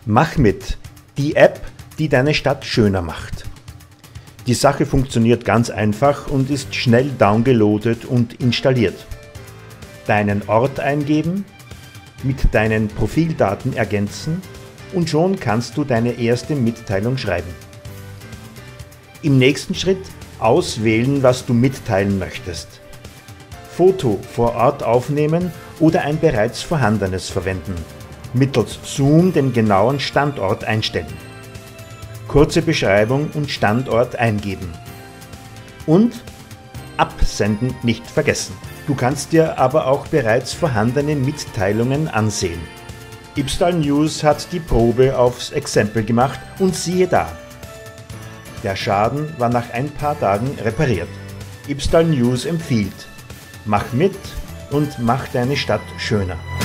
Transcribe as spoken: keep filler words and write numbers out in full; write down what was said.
Mach mit, die App, die deine Stadt schöner macht. Die Sache funktioniert ganz einfach und ist schnell downgeloadet und installiert. Deinen Ort eingeben, mit deinen Profildaten ergänzen und schon kannst du deine erste Mitteilung schreiben. Im nächsten Schritt auswählen, was du mitteilen möchtest. Foto vor Ort aufnehmen oder ein bereits vorhandenes verwenden. Mittels Zoom den genauen Standort einstellen. Kurze Beschreibung und Standort eingeben. Und absenden nicht vergessen. Du kannst dir aber auch bereits vorhandene Mitteilungen ansehen. Ibstal News hat die Probe aufs Exempel gemacht und siehe da. Der Schaden war nach ein paar Tagen repariert. Ibstal News empfiehlt: Mach mit und mach deine Stadt schöner.